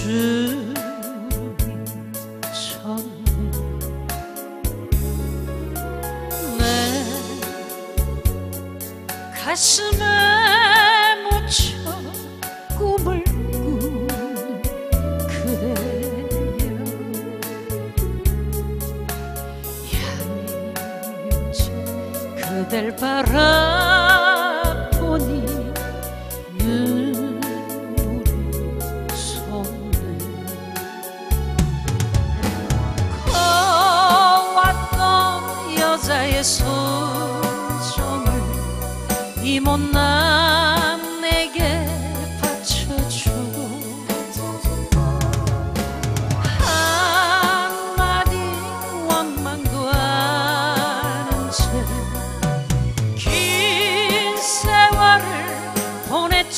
내 가슴에 묻혀 꿈을 꾼 그대여 향유지 그댈 바라보니 눈물이 솟네. 커왔던 여자의 소정을 이 못난 내게 바쳐주고 한마디 원망도 아는 채 긴 세월을 보냈지.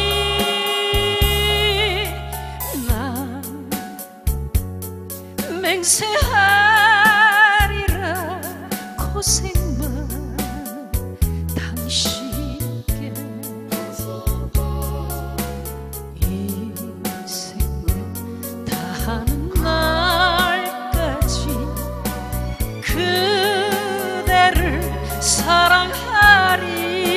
난 맹세하리라 고생만 당신께 인생을 다하는 날까지 그대를 사랑하리.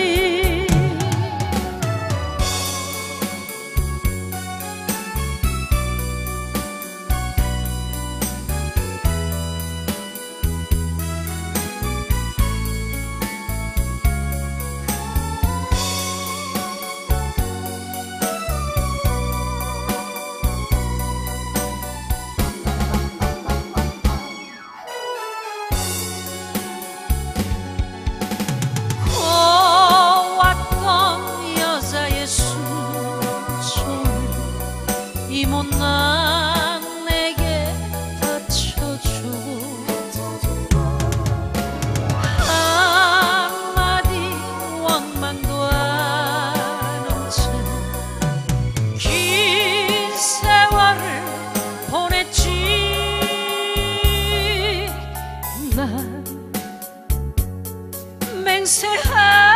이 못난 내게 바쳐주고 한마디 원망도 아는 채 긴 세월을 보냈지. 난 맹세하